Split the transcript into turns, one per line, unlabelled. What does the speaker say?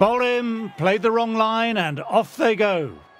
Bowl him, played the wrong line, and off they go.